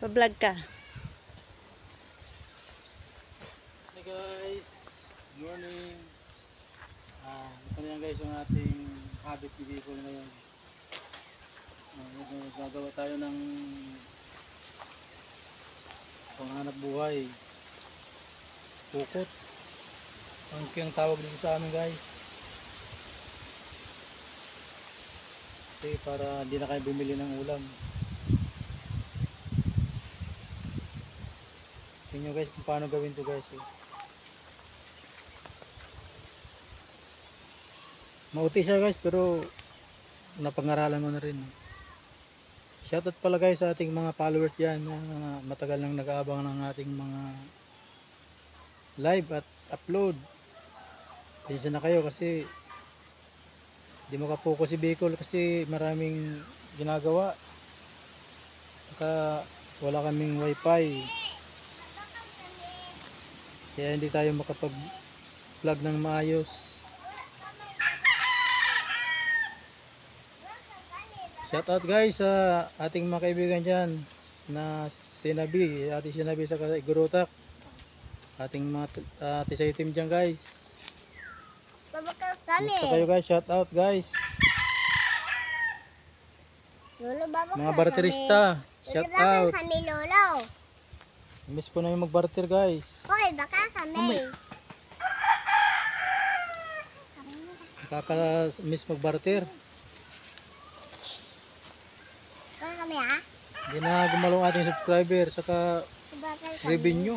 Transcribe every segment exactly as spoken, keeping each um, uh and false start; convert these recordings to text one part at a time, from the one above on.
Pa-vlog ka. Hey guys, good morning. Ah, ito na yan guys yung ating habit ni Bicol ngayon. Ah, gagawa tayo ng panghanap buhay. Pukot. Ang kiyang tawag dito sa amin guys. Kasi para hindi na kayo bumili ng ulam. Tingnan nyo guys kung paano gawin to guys. Eh. Mauti siya guys pero napag-aralan mo na rin. Shoutout pala guys sa ating mga followers dyan na matagal nang nag-aabang ng ating mga live at upload. Pasensya na kayo kasi di makapokus si Bicol kasi maraming ginagawa. Saka wala kaming wifi. Kaya hindi tayo makapag-vlog ng maayos. Shout out guys sa ating mga kaibigan dyan na sinabi, ating sinabi sa Igurutak. Ating mga uh, tisay team dyan guys. Gusto kayo guys, shout out guys. Lolo, baba Mga barterista, shout out. kami, Lolo. Miss ko na yung mag-barter guys. Hoy, baka kami. Nakaka-miss mag-barter. Baka kami, ha? Hindi na gumalaw ang ating subscriber saka Baka revenue.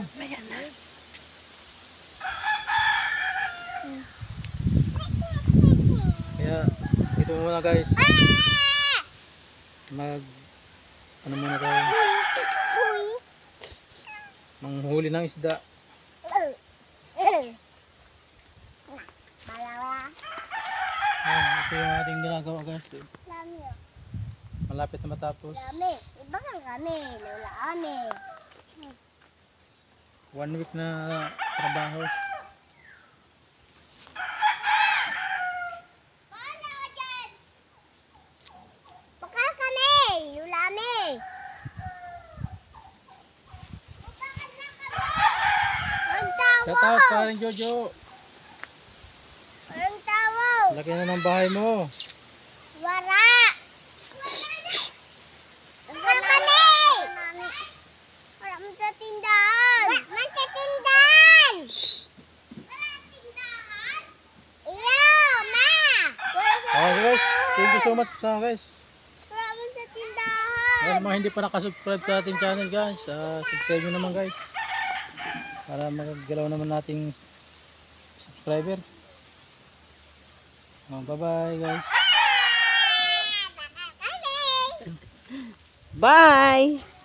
Kaya ito muna guys. Mag ano muna tayo? Manghuli ng isda. Malawa. Ah, ito yung ating ginagawa guys. Lami. Malapit na matapos. Lami. Iba kang kami. Lola kami. One week na trabaho. Baka kami. Lola kami. Ang tawa. Shout out paring Jojo. Ang tawa. Laki na ng bahay mo. Wara. Baka kami. Wala mo sa tindahan. Wala sa tindahan. Iyo, ma. Wala sa Okay guys, thank you so tindahan. much sa guys. Wala mo sa tindahan. Ayan, mga hindi pa nakasubscribe sa ating channel guys, uh, subscribe nyo naman guys. Para magagalaw naman nating subscriber. Oh, bye bye guys. Bye!